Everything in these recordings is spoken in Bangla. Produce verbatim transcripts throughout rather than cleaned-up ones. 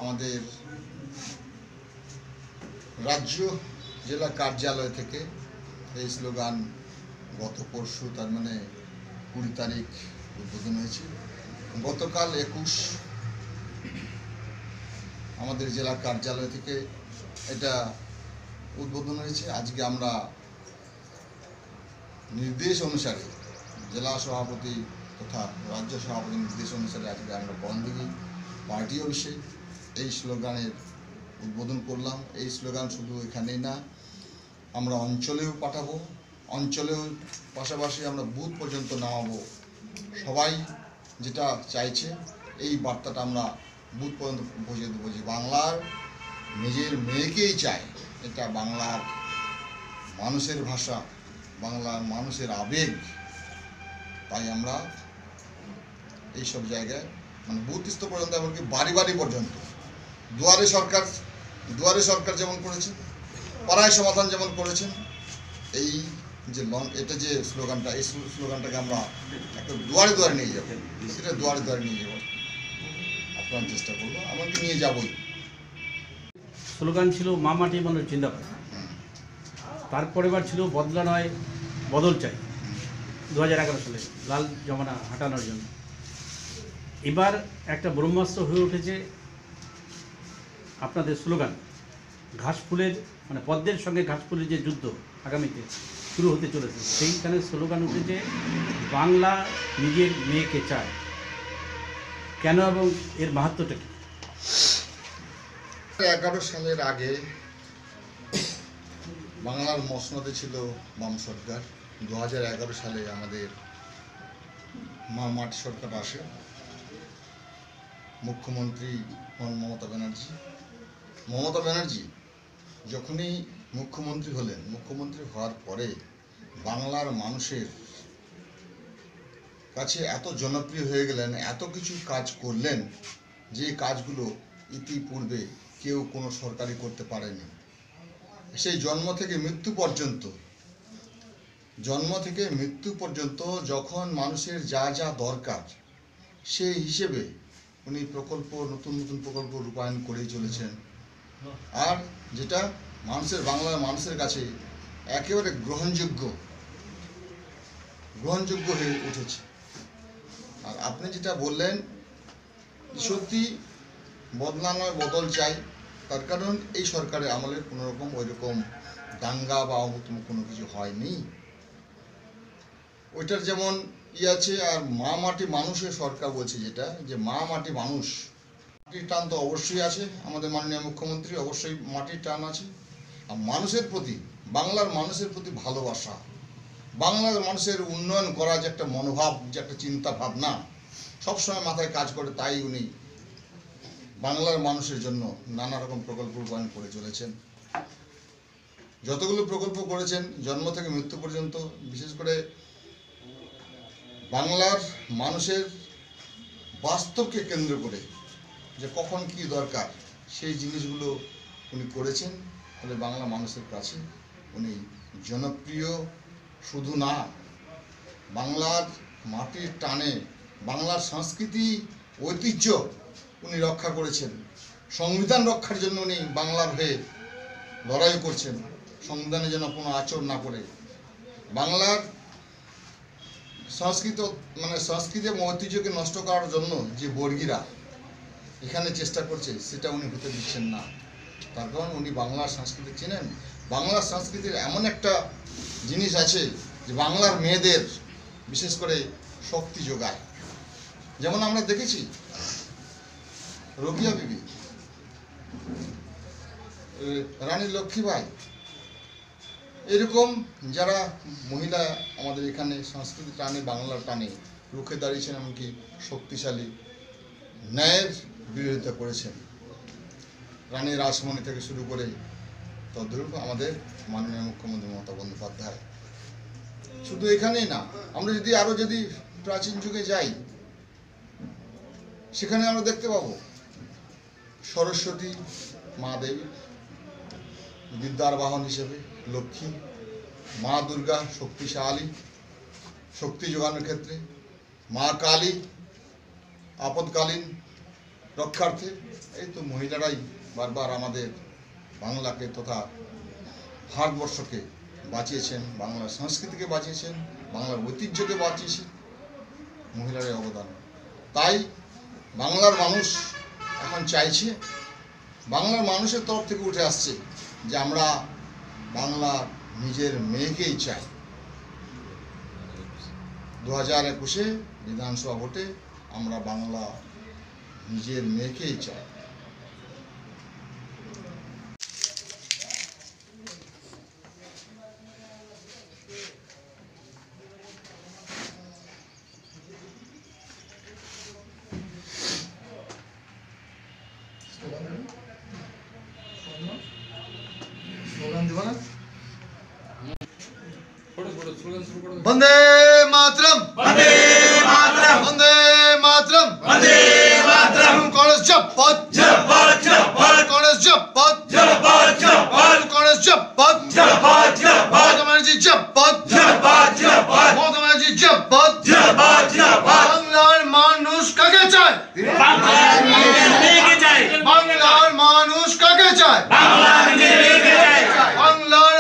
আমাদের রাজ্য জেলা কার্যালয় থেকে এই স্লোগান গত পরশু তার মানে কুড়ি তারিখ উদ্বোধন হয়েছে। গতকাল একুশ আমাদের জেলা কার্যালয় থেকে এটা উদ্বোধন হয়েছে। আজকে আমরা নির্দেশ অনুসারে জেলা সভাপতি তথা রাজ্য সভাপতির নির্দেশ অনুসারে আজকে আমরা বনদিঘি পার্টি অফিসে এই স্লোগানের উদ্বোধন করলাম। এই স্লোগান শুধু এখানেই না, আমরা অঞ্চলেও পাঠাবো, অঞ্চলেও পাশাপাশি আমরা বুথ পর্যন্ত নামাবো। সবাই যেটা চাইছে এই বার্তাটা আমরা বুথ পর্যন্ত পৌঁছে দেবো যে বাংলার নিজের মেয়েকেই চায়। এটা বাংলার মানুষের ভাষা, বাংলার মানুষের আবেগ। তাই আমরা এইসব জায়গায় মানে বুথ স্তর পর্যন্ত, এমনকি বাড়ি বাড়ি পর্যন্ত, দুয়ারে সরকার দুয়ারে সরকার যেমন করেছেন, পাড়ায় সমাধান যেমন করেছেন, এই যে লং এটা যে স্লোগানটা, এই স্লোগানটাকে আমরা একটা দুয়ারে দুয়ারে নিয়ে যাবো। সেটা দুয়ারে দুয়ারে নিয়ে যাবো, আপনার চেষ্টা করবো, এমনকি নিয়ে যাবই। স্লোগান ছিল মা মাটি মানুষ জিন্দাবাদ। তারপরে বার ছিল বদলা নয় বদল চাই, দু হাজার এগারো সালে লাল জমানা হাঁটানোর জন্য। এবার একটা ব্রহ্মাস্ত্র হয়ে উঠেছে আপনাদের স্লোগান, ঘাস ফুলের মানে পদ্মের সঙ্গে ঘাস ফুলের যে যুদ্ধ আগামীতে শুরু হতে চলেছে, সেইখানে স্লোগান উঠেছে বাংলা নিজের মেয়েকে চায়। কেন এবং এর মাহাত্ম্যটা কি? এগারো সালের আগে বাংলার মসনদে ছিল বাম সরকার। দু হাজার এগারো সালে আমাদের মা মাটি সরকার আসে, মুখ্যমন্ত্রী হন মমতা ব্যানার্জি। মমতা ব্যানার্জি যখনই মুখ্যমন্ত্রী হলেন, মুখ্যমন্ত্রী হওয়ার পরে বাংলার মানুষের কাছে এত জনপ্রিয় হয়ে গেলেন, এত কিছু কাজ করলেন যে কাজগুলো ইতিপূর্বে কেউ কোনো সরকারি করতে পারেনি। সেই জন্ম থেকে মৃত্যু পর্যন্ত জন্ম থেকে মৃত্যু পর্যন্ত যখন মানুষের যা যা দরকার সেই হিসেবে উনি প্রকল্প নতুন নতুন প্রকল্প রূপায়ণ করেই চলেছেন। আর যেটা মানুষের বাংলার মানুষের কাছে একেবারে গ্রহণযোগ্য গ্রহণযোগ্য হয়ে উঠেছে। আর আপনি যেটা বললেন, সত্যি বদলা নয় বদল চাই। তার কারণ এই সরকারের আমলে কোনো রকম ওই রকম দাঙ্গা বা অমুতম কোনো কিছু হয়নি। ওইটার যেমন ই আছে। আর মা মাটি মানুষের সরকার বলছে যেটা, যে মা মাটি মানুষ, মাটির টান তো অবশ্যই আছে। আমাদের মাননীয় মুখ্যমন্ত্রী অবশ্যই মাটির টান আছে। আর মানুষের প্রতি, বাংলার মানুষের প্রতি ভালোবাসা, বাংলার মানুষের উন্নয়ন করা যে একটা মনোভাব, যে একটা চিন্তা ভাবনা সবসময় মাথায় কাজ করে, তাই উনি বাংলার মানুষের জন্য নানা রকম প্রকল্প রূপায়ণ করে চলেছেন। যতগুলো প্রকল্প করেছেন জন্ম থেকে মৃত্যু পর্যন্ত, বিশেষ করে বাংলার মানুষের বাস্তবকে কেন্দ্র করে যে কখন কি দরকার সেই জিনিসগুলো উনি করেছেন। ফলে বাংলা মানুষের কাছে উনি জনপ্রিয় শুধু না, বাংলার মাটির টানে বাংলার সংস্কৃতি ঐতিহ্য উনি রক্ষা করেছেন। সংবিধান রক্ষার জন্য উনি বাংলার হয়ে লড়াই করছেন, সংবিধানে যেন কোনো আচরণ না করে। বাংলার সংস্কৃত মানে সংস্কৃতি এবং ঐতিহ্যকে নষ্ট করার জন্য যে বর্গীরা এখানে চেষ্টা করছে, সেটা উনি হতে দিচ্ছেন না। তার কারণ উনি বাংলার সংস্কৃতি চেনেন। বাংলার সংস্কৃতির এমন একটা জিনিস আছে যে বাংলার মেয়েদের বিশেষ করে শক্তি যোগায়। যেমন আমরা দেখেছি রোকেয়া বিবি, রানী লক্ষ্মীবাই, এরকম যারা মহিলা আমাদের এখানে সংস্কৃতি টানে, বাংলার টানে রুখে দাঁড়িয়েছেন, এমনকি শক্তিশালী ন্যায়ের বিরোধিতা করেছেন। রানী রাসমণি থেকে শুরু করে তদ্রূপ আমাদের মাননীয় মুখ্যমন্ত্রী মমতা বন্দ্যোপাধ্যায়। শুধু এখানেই না, আমরা যদি আরও যদি প্রাচীন যুগে যাই, সেখানে আমরা দেখতে পাবো সরস্বতী মা দেবী, বিদ্যার বাহন হিসেবে লক্ষ্মী, মা দুর্গা শক্তিশালী, শক্তি যোগানোর ক্ষেত্রে, মা কালী আপদকালীন রক্ষার্থে এই তো মহিলারাই বারবার আমাদের বাংলাকে তথা ভারতবর্ষকে বাঁচিয়েছেন, বাংলার সংস্কৃতিকে বাঁচিয়েছেন, বাংলার ঐতিহ্যকে বাঁচিয়েছেন মহিলাদের অবদান। তাই বাংলার মানুষ এখন চাইছে, বাংলার মানুষের তরফ থেকে উঠে আসছে যে আমরা বাংলা নিজের মেয়েকেই চাই। দু হাজার একুশে বিধানসভা ভোটে আমরা বাংলা নিজের মেয়েকেই চাই। वंदे मातरम वंदे मातरम वंदे मातरम वंदे मातरम कांग्रेस जपत जपत जपत कांग्रेस जपत जपत जपत कांग्रेस जपत जपत जपत मोदी जपत जपत जपत मोदी जपत जपत जपत বাংলার মানুষ কাকে চায়? বাংলার মেয়েকে চায়। বাংলার মানুষ কাকে চায়? বাংলার মেয়েকে চায়। বাংলার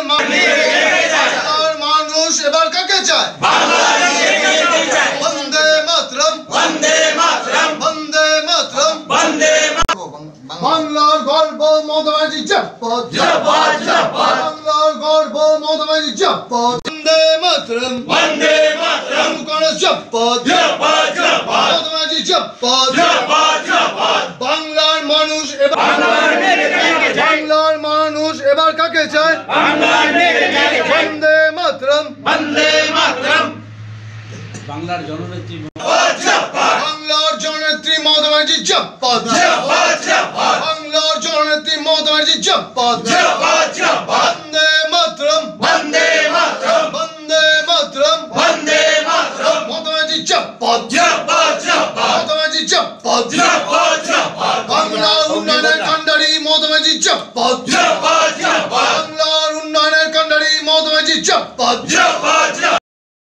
মানুষ এবার কাকে চায়? বাংলার মেয়েকে চায়। বন্দে মাতরম বন্দে মাতরম বন্দে মাতরম বন্দে বাংলার গর্ব মমতা জপত জপত জপত বাংলার গর্ব মমতা জপত বন্দে মাতরম বন্দে মাতরম কাংগ্রেস জপত জপত জপত মমতা জপত জপত জপত বাংলার মানুষ এবার বাংলার মেয়েকে চায়। বাংলার মানুষ এবার কাকে চায়? বাংলার মেয়েকে চায়। বন্দে মাতরম বন্দে মাতরম বাংলার জননেত্রী বাংলার জননেত্রী মমতা ব্যানার্জি জপত জপত জপত বাংলার জননেত্রী মমতা ব্যানার্জি জপত জপত জপত বন্দে মাতরম বন্দে মাতরম বন্দে মাতরম বন্দে মাতরম মমতা ব্যানার্জি জপত জপত জপত মমতা ব্যানার্জি জপত জপত জপত বাংলা উন্নয়নের কান্ডারি মমতা ব্যানার্জি জপত জপত